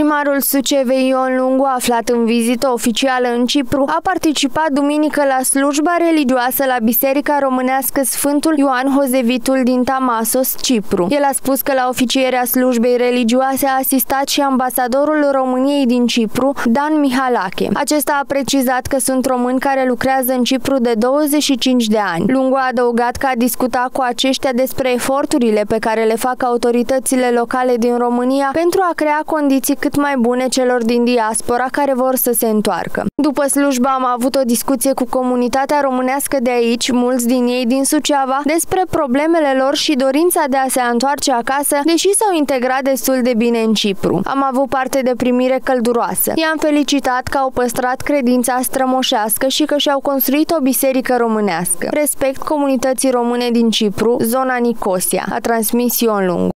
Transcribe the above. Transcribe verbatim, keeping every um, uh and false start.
Primarul Sucevei Ion Lungu, aflat în vizită oficială în Cipru, a participat duminică la slujba religioasă la Biserica Românească Sfântul Ioan Hozevitul din Tamasos, Cipru. El a spus că la oficierea slujbei religioase a asistat și ambasadorul României din Cipru, Dan Mihalache. Acesta a precizat că sunt români care lucrează în Cipru de douăzeci și cinci de ani. Lungu a adăugat că a discutat cu aceștia despre eforturile pe care le fac autoritățile locale din România pentru a crea condiții cât mai bune celor din diaspora care vor să se întoarcă. După slujbă am avut o discuție cu comunitatea românească de aici, mulți din ei din Suceava, despre problemele lor și dorința de a se întoarce acasă, deși s-au integrat destul de bine în Cipru. Am avut parte de primire călduroasă. I-am felicitat că au păstrat credința strămoșească și că și-au construit o biserică românească. Respect comunității române din Cipru, zona Nicosia, a transmis Ion Lungu.